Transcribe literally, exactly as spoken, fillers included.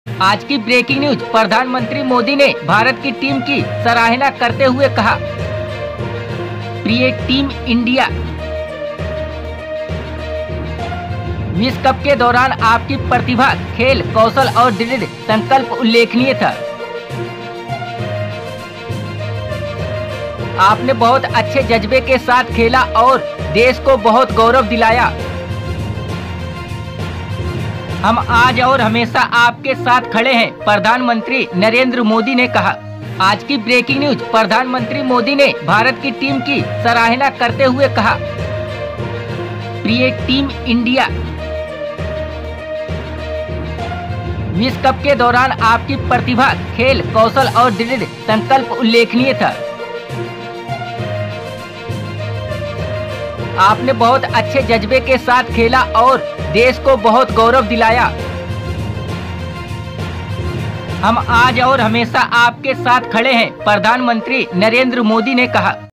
आज की breaking news. प्रधानमंत्री मोदी ने भारत की टीम की सराहना करते हुए कहा, प्रिय टीम इंडिया, विश्व कप के दौरान आपकी प्रतिभा, खेल कौशल और दृढ़ संकल्प उल्लेखनीय था। आपने बहुत अच्छे जज्बे के साथ खेला और देश को बहुत गौरव दिलाया। हम आज और हमेशा आपके साथ खड़े हैं, प्रधानमंत्री नरेंद्र मोदी ने कहा। आज की ब्रेकिंग न्यूज। प्रधानमंत्री मोदी ने भारत की टीम की सराहना करते हुए कहा, प्रिय टीम इंडिया, विश्व कप के दौरान आपकी प्रतिभा, खेल कौशल और दृढ़ संकल्प उल्लेखनीय था। आपने बहुत अच्छे जज्बे के साथ खेला और देश को बहुत गौरव दिलाया। हम आज और हमेशा आपके साथ खड़े हैं, प्रधानमंत्री नरेंद्र मोदी ने कहा।